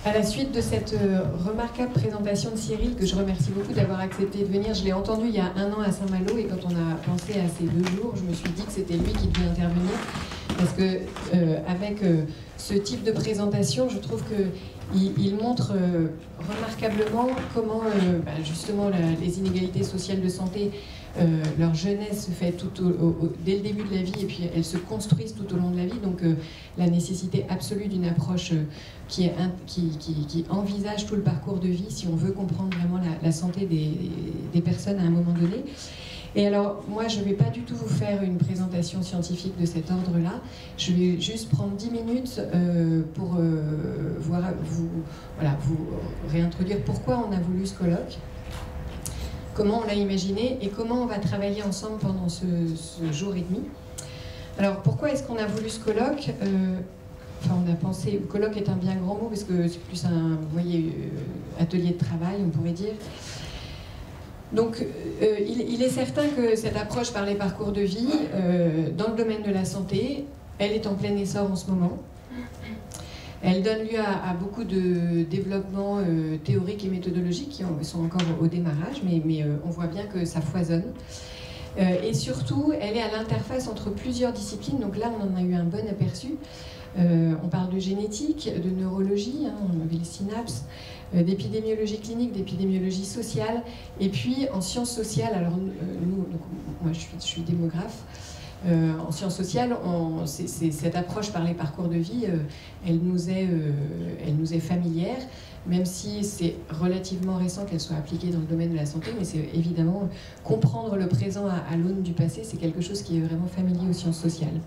À la suite de cette remarquable présentation de Cyril, que je remercie beaucoup d'avoir accepté de venir, je l'ai entendu il y a 1 an à Saint-Malo, et quand on a pensé à ces 2 jours, je me suis dit que c'était lui qui devait intervenir, parce que avec ce type de présentation, je trouve qu'il montre remarquablement comment justement les inégalités sociales de santé, leur jeunesse se fait dès le début de la vie, et puis elles se construisent tout au long de la vie. Donc la nécessité absolue d'une approche qui envisage tout le parcours de vie, si on veut comprendre vraiment la santé des personnes à un moment donné. Et alors, moi, je ne vais pas du tout vous faire une présentation scientifique de cet ordre-là. Je vais juste prendre 10 minutes pour vous réintroduire pourquoi on a voulu ce colloque, comment on l'a imaginé et comment on va travailler ensemble pendant ce jour et demi. Alors, pourquoi est-ce qu'on a voulu ce colloque? On a pensé, colloque est un bien grand mot, parce que c'est plus un, vous voyez, atelier de travail, on pourrait dire. Donc, il est certain que cette approche par les parcours de vie, dans le domaine de la santé, elle est en plein essor en ce moment. Elle donne lieu à beaucoup de développements théoriques et méthodologiques qui sont encore au démarrage, mais on voit bien que ça foisonne. Et surtout, elle est à l'interface entre plusieurs disciplines. Donc là, on en a eu un bon aperçu. On parle de génétique, de neurologie, on avait les synapses, d'épidémiologie clinique, d'épidémiologie sociale, et puis en sciences sociales. Alors moi je suis démographe. En sciences sociales, cette approche par les parcours de vie, elle nous est familière, même si c'est relativement récent qu'elle soit appliquée dans le domaine de la santé, mais c'est évidemment comprendre le présent à l'aune du passé, c'est quelque chose qui est vraiment familier aux sciences sociales.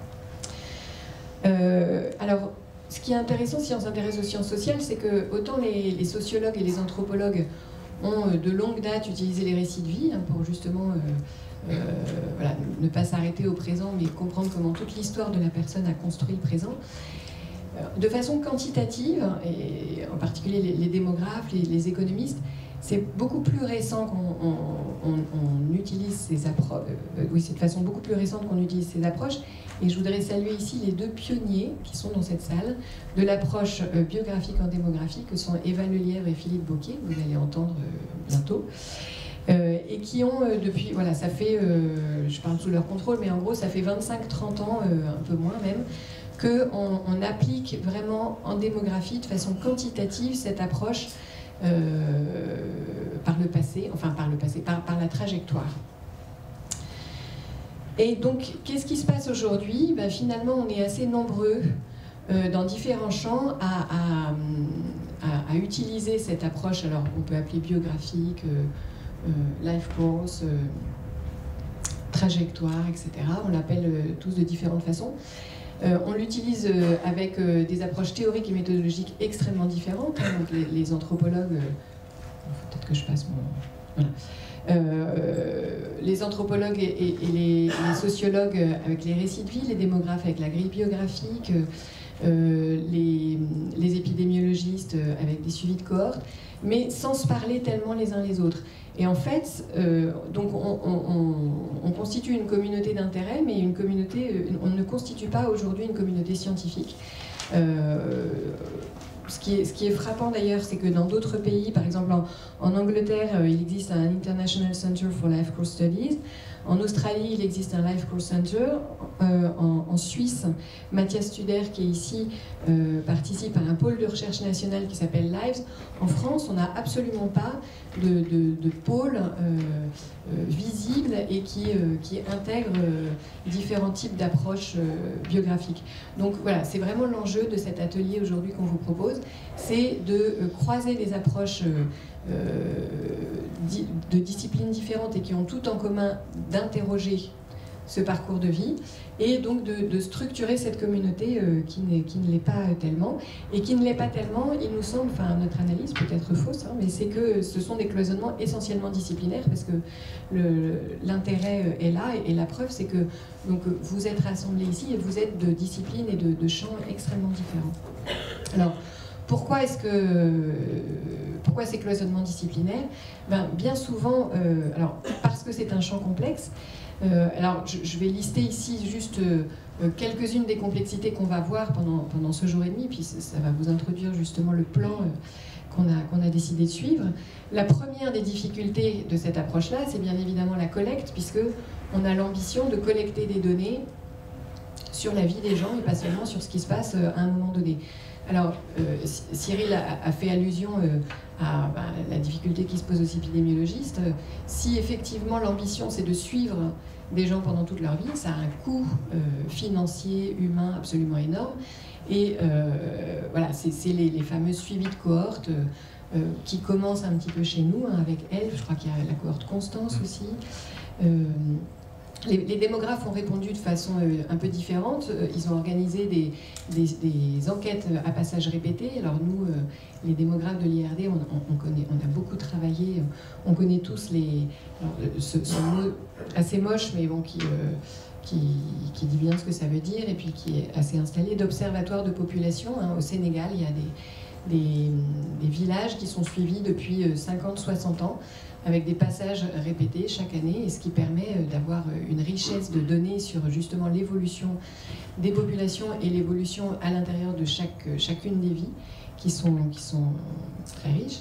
Alors, ce qui est intéressant si on s'intéresse aux sciences sociales, c'est que autant les sociologues et les anthropologues ont de longue date utilisé les récits de vie pour justement ne pas s'arrêter au présent, mais comprendre comment toute l'histoire de la personne a construit le présent. De façon quantitative, et en particulier les démographes, les économistes, c'est beaucoup plus récent qu'on utilise ces approches. Oui, c'est de façon beaucoup plus récente qu'on utilise ces approches. Et je voudrais saluer ici les 2 pionniers qui sont dans cette salle de l'approche biographique en démographie, que sont Eva Lelièvre et Philippe Bocquet, vous allez entendre bientôt. Et qui ont depuis, voilà, ça fait, je parle sous leur contrôle, mais en gros ça fait 25-30 ans, un peu moins même, qu'on applique vraiment en démographie de façon quantitative cette approche par la trajectoire. Et donc, qu'est-ce qui se passe aujourd'hui? Finalement, on est assez nombreux dans différents champs à utiliser cette approche. Alors, on peut appeler biographique, life course, trajectoire, etc. On l'appelle tous de différentes façons. On l'utilise avec des approches théoriques et méthodologiques extrêmement différentes. Donc les anthropologues, peut-être que je passe mon... Voilà. Les anthropologues et les sociologues avec les récits de vie, les démographes avec la grille biographique, les épidémiologistes avec des suivis de cohorte, mais sans se parler tellement les uns les autres. Et en fait, donc on constitue une communauté d'intérêt, mais une communauté, on ne constitue pas aujourd'hui une communauté scientifique. Ce qui est frappant d'ailleurs, c'est que dans d'autres pays, par exemple en Angleterre, il existe un International Center for Life Course Studies. En Australie, il existe un Life Course Center. En Suisse, Mathias Studer, qui est ici, participe à un pôle de recherche national qui s'appelle Lives. En France, on n'a absolument pas de pôle visible et qui intègre différents types d'approches biographiques. Donc voilà, c'est vraiment l'enjeu de cet atelier aujourd'hui qu'on vous propose, c'est de croiser des approches de disciplines différentes et qui ont tout en commun d'interroger ce parcours de vie et donc de structurer cette communauté qui ne l'est pas tellement. Et qui ne l'est pas tellement, il nous semble, enfin notre analyse peut être fausse, mais c'est que ce sont des cloisonnements essentiellement disciplinaires parce que l'intérêt est là et la preuve c'est que donc, vous êtes rassemblés ici et vous êtes de disciplines et de champs extrêmement différents. Alors, pourquoi ces cloisonnements disciplinaires? Bien souvent, alors, parce que c'est un champ complexe, Alors, je vais lister ici juste quelques-unes des complexités qu'on va voir pendant ce jour et demi, puis ça va vous introduire justement le plan qu'on a décidé de suivre. La première des difficultés de cette approche-là, c'est bien évidemment la collecte, puisque on a l'ambition de collecter des données sur la vie des gens et pas seulement sur ce qui se passe à un moment donné. Alors, Cyril a fait allusion à la difficulté qui se pose aux épidémiologistes. Si effectivement l'ambition c'est de suivre des gens pendant toute leur vie, ça a un coût financier, humain absolument énorme. Et voilà, c'est les fameux suivis de cohortes qui commencent un petit peu chez nous, hein, avec elle, je crois qu'il y a la cohorte Constance aussi. Les démographes ont répondu de façon un peu différente. Ils ont organisé des enquêtes à passage répété. Alors nous, les démographes de l'IRD, on a beaucoup travaillé. On connaît tous ce mot assez moche, mais bon, qui dit bien ce que ça veut dire et puis qui est assez installé, d'observatoire de population. Hein. Au Sénégal, il y a des villages qui sont suivis depuis 50-60 ans, avec des passages répétés chaque année, et ce qui permet d'avoir une richesse de données sur justement l'évolution des populations et l'évolution à l'intérieur de chacune des vies, qui sont très riches.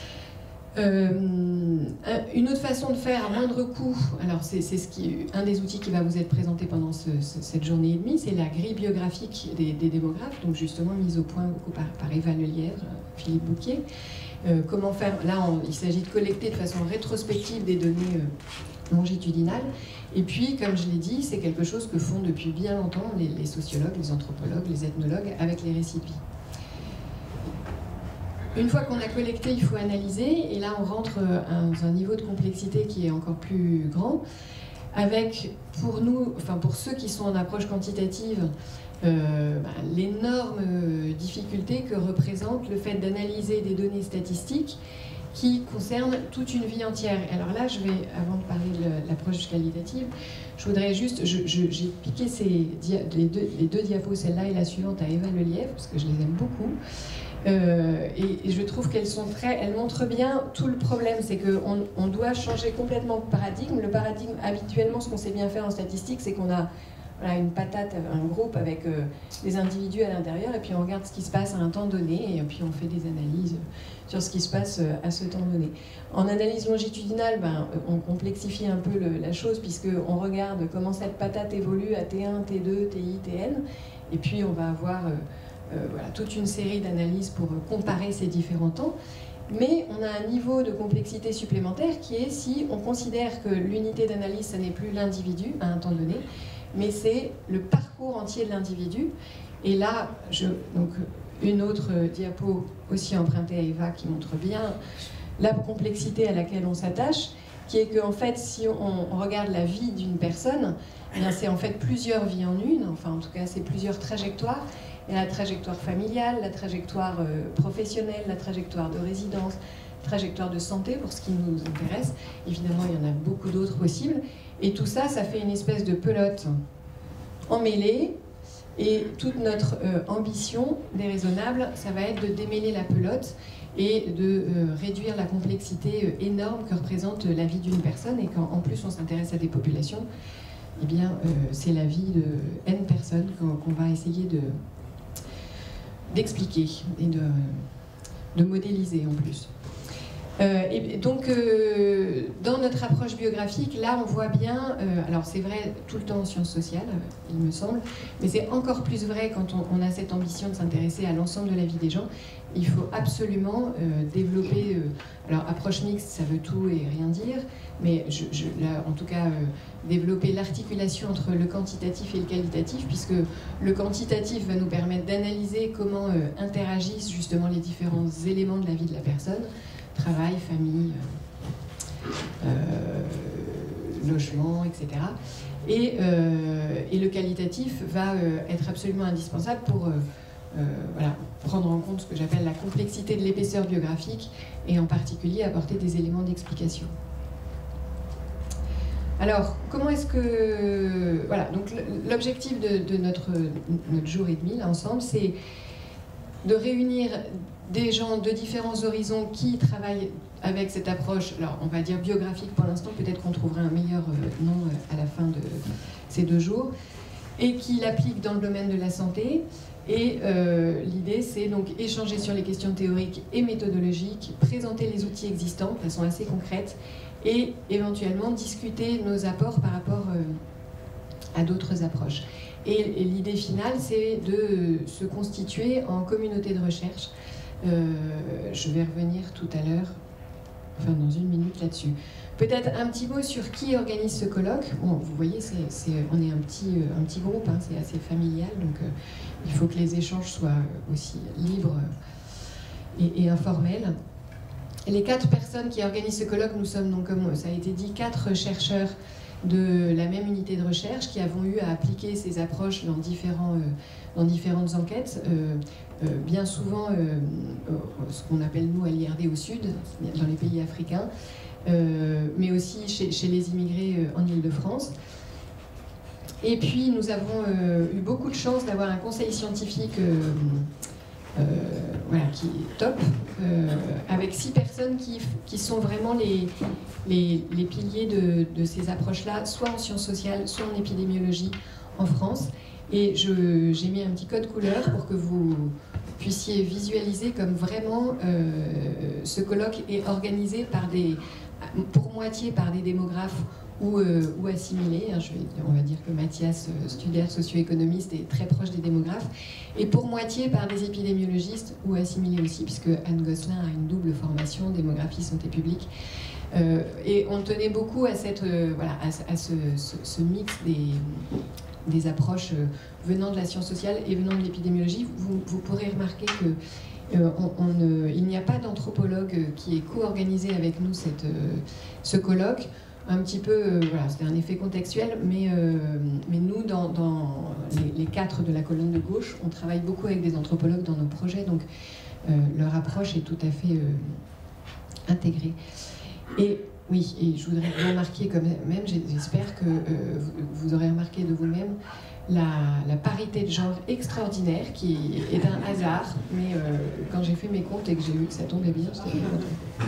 Une autre façon de faire à moindre coût, alors c'est un des outils qui va vous être présenté pendant cette journée et demie, c'est la grille biographique des démographes, donc justement mise au point beaucoup par Eva Lelièvre, Philippe Bouquier. Comment faire? Là, il s'agit de collecter de façon rétrospective des données longitudinales. Et puis, comme je l'ai dit, c'est quelque chose que font depuis bien longtemps les sociologues, les anthropologues, les ethnologues avec les récits de vie. Une fois qu'on a collecté, il faut analyser. Et là, on rentre dans un niveau de complexité qui est encore plus grand. Avec, pour ceux qui sont en approche quantitative, l'énorme difficulté que représente le fait d'analyser des données statistiques qui concernent toute une vie entière. Alors là, avant de parler de l'approche qualitative, je voudrais juste, j'ai piqué les deux diapos, celle-là et la suivante, à Eva Lelièvre, parce que je les aime beaucoup. Et je trouve elles montrent bien tout le problème, c'est qu'on doit changer complètement de paradigme. Le paradigme, habituellement, ce qu'on sait bien faire en statistique, c'est qu'on a une patate, un groupe avec des individus à l'intérieur, et puis on regarde ce qui se passe à un temps donné, et puis on fait des analyses sur ce qui se passe à ce temps donné. En analyse longitudinale, on complexifie un peu la chose, puisqu'on regarde comment cette patate évolue à T1, T2, TI, TN, et puis on va avoir toute une série d'analyses pour comparer ces différents temps. Mais on a un niveau de complexité supplémentaire qui est si on considère que l'unité d'analyse, ce n'est plus l'individu à un temps donné, mais c'est le parcours entier de l'individu. Et là, donc une autre diapo aussi empruntée à Eva qui montre bien la complexité à laquelle on s'attache, qui est qu'en fait, si on regarde la vie d'une personne, c'est en fait plusieurs vies en une, enfin en tout cas c'est plusieurs trajectoires. Il y a la trajectoire familiale, la trajectoire professionnelle, la trajectoire de résidence, la trajectoire de santé pour ce qui nous intéresse. Évidemment, il y en a beaucoup d'autres possibles. Et tout ça, ça fait une espèce de pelote emmêlée. Et toute notre ambition déraisonnable, ça va être de démêler la pelote et de réduire la complexité énorme que représente la vie d'une personne. Et quand en plus on s'intéresse à des populations, eh bien, c'est la vie de N personnes qu'on va essayer d'expliquer et de modéliser en plus. Et donc, dans notre approche biographique, là, on voit bien, alors c'est vrai tout le temps en sciences sociales, il me semble, mais c'est encore plus vrai quand on a cette ambition de s'intéresser à l'ensemble de la vie des gens. Il faut absolument développer, alors approche mixte, ça veut tout et rien dire, mais là, en tout cas, développer l'articulation entre le quantitatif et le qualitatif, puisque le quantitatif va nous permettre d'analyser comment interagissent justement les différents éléments de la vie de la personne, travail, famille, logement, etc. Et le qualitatif va être absolument indispensable pour prendre en compte ce que j'appelle la complexité de l'épaisseur biographique et en particulier apporter des éléments d'explication. Alors, comment est-ce que... Voilà, donc l'objectif de notre jour et demi, là, ensemble, c'est de réunir des gens de différents horizons qui travaillent avec cette approche, alors on va dire biographique pour l'instant, peut-être qu'on trouvera un meilleur nom à la fin de ces 2 jours, et qui l'applique dans le domaine de la santé. Et l'idée, c'est donc échanger sur les questions théoriques et méthodologiques, présenter les outils existants de façon assez concrète, et éventuellement discuter nos apports par rapport à d'autres approches. Et l'idée finale, c'est de se constituer en communauté de recherche. Je vais revenir tout à l'heure, enfin dans 1 minute là-dessus. Peut-être un petit mot sur qui organise ce colloque. Bon, vous voyez, on est un petit groupe, hein, c'est assez familial, donc il faut que les échanges soient aussi libres et informels. Et les 4 personnes qui organisent ce colloque, nous sommes donc, comme ça a été dit, 4 chercheurs de la même unité de recherche qui avons eu à appliquer ces approches dans différentes enquêtes, bien souvent ce qu'on appelle nous à l'IRD au sud, dans les pays africains, mais aussi chez les immigrés en Île-de-France. Et puis nous avons eu beaucoup de chance d'avoir un conseil scientifique voilà, qui est top, avec 6 personnes qui sont vraiment les piliers de ces approches-là, soit en sciences sociales, soit en épidémiologie en France. Et j'ai mis un petit code couleur pour que vous puissiez visualiser comme vraiment ce colloque est organisé pour moitié par des démographes ou assimilés. On va dire que Mathias Studert, socio-économiste, est très proche des démographes, et pour moitié par des épidémiologistes ou assimilés aussi, puisque Anne Gosselin a une double formation, démographie, santé publique. Et on tenait beaucoup à, ce mix des approches venant de la science sociale et venant de l'épidémiologie. Vous pourrez remarquer que il n'y a pas d'anthropologue qui est co-organisé avec nous ce colloque. Un petit peu, voilà, c'était un effet contextuel, mais nous, dans les 4 de la colonne de gauche, on travaille beaucoup avec des anthropologues dans nos projets, donc leur approche est tout à fait intégrée. Et oui, et je voudrais bien marquer quand même, j'espère que vous aurez remarqué de vous-même, la parité de genre extraordinaire, qui est un hasard, mais quand j'ai fait mes comptes et que j'ai vu que ça tombait bien, j'étais très contente.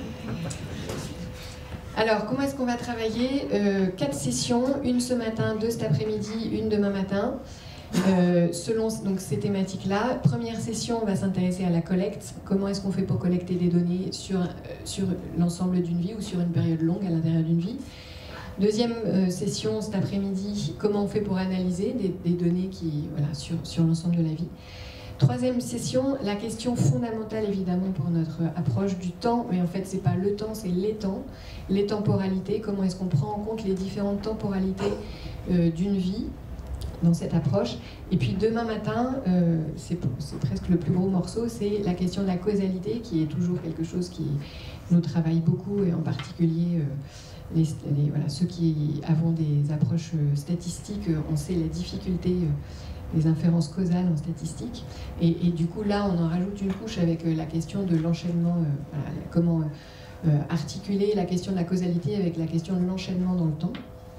Alors, comment est-ce qu'on va travailler 4 sessions, une ce matin, 2 cet après-midi, une demain matin, selon donc, ces thématiques-là. Première session, on va s'intéresser à la collecte. Comment est-ce qu'on fait pour collecter des données sur l'ensemble d'une vie ou sur une période longue à l'intérieur d'une vie. Deuxième session, cet après-midi, comment on fait pour analyser des données voilà, sur l'ensemble de la vie. Troisième session, la question fondamentale évidemment pour notre approche du temps, mais en fait c'est pas le temps, c'est les temps, les temporalités, comment est-ce qu'on prend en compte les différentes temporalités d'une vie dans cette approche. Et puis demain matin, c'est presque le plus gros morceau, c'est la question de la causalité, qui est toujours quelque chose qui nous travaille beaucoup, et en particulier voilà, ceux qui avons des approches statistiques, on sait la difficulté des inférences causales en statistique, et du coup là on en rajoute une couche avec la question de l'enchaînement, voilà, comment articuler la question de la causalité avec la question de l'enchaînement dans le temps.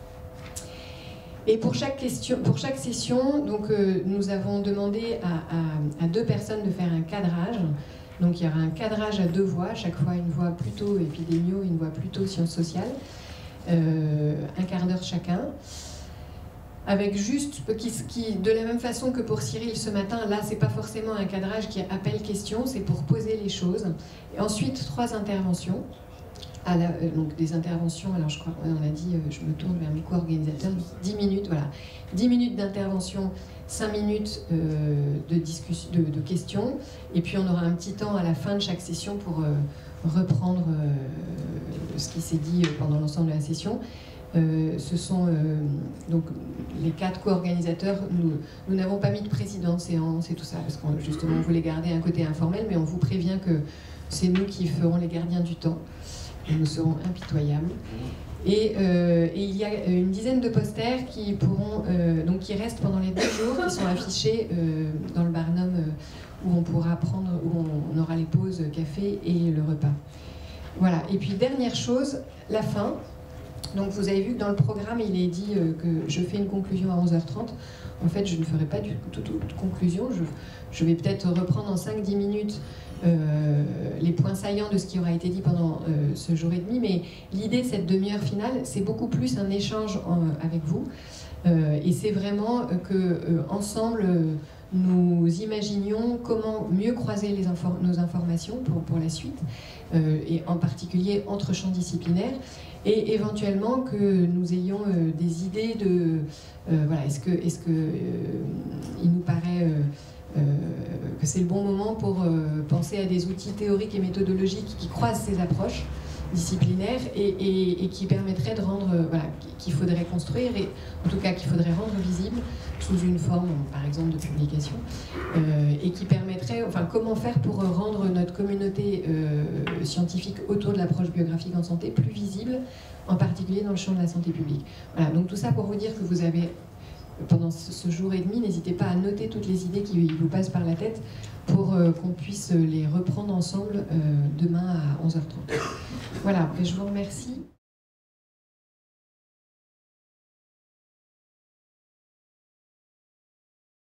Et pour chaque session, donc, nous avons demandé à 2 personnes de faire un cadrage. Donc il y aura un cadrage à 2 voix, chaque fois une voix plutôt épidémio, une voix plutôt sciences sociales, un quart d'heure chacun. Avec juste, de la même façon que pour Cyril ce matin, là c'est pas forcément un cadrage qui appelle question, c'est pour poser les choses. Et ensuite 3 interventions, donc des interventions, alors je crois qu'on a dit, je me tourne vers mes co-organisateurs, 10 minutes, voilà, 10 minutes d'intervention, 5 minutes de questions, et puis on aura un petit temps à la fin de chaque session pour reprendre ce qui s'est dit pendant l'ensemble de la session. Ce sont donc les 4 co-organisateurs. Nous n'avons pas mis de président de séance et tout ça, parce qu'on justement voulait garder un côté informel, mais on vous prévient que c'est nous qui ferons les gardiens du temps. Nous serons impitoyables. Et il y a une dizaine de posters qui qui restent pendant les 2 jours, qui sont affichés dans le Barnum, où on pourra prendre, où on aura les pauses café et le repas. Voilà. Et puis dernière chose, la fin. Donc vous avez vu que dans le programme, il est dit que je fais une conclusion à 11h30. En fait, je ne ferai pas toute conclusion. Je vais peut-être reprendre en 5-10 minutes les points saillants de ce qui aura été dit pendant ce jour et demi. Mais l'idée de cette demi-heure finale, c'est beaucoup plus un échange avec vous. Et c'est vraiment que ensemble, nous imaginions comment mieux croiser nos informations pour la suite, et en particulier entre champs disciplinaires, et éventuellement que nous ayons des idées de voilà, est-ce que il nous paraît que c'est le bon moment pour penser à des outils théoriques et méthodologiques qui croisent ces approches disciplinaires et qui permettraient de rendre, voilà, qu'il faudrait construire, et en tout cas qu'il faudrait rendre visible sous une forme, par exemple, de publication, et qui permettrait, enfin, comment faire pour rendre notre communauté scientifique autour de l'approche biographique en santé plus visible, en particulier dans le champ de la santé publique. Voilà, donc tout ça pour vous dire que vous avez, pendant ce jour et demi, n'hésitez pas à noter toutes les idées qui vous passent par la tête pour qu'on puisse les reprendre ensemble demain à 11h30. Voilà, je vous remercie.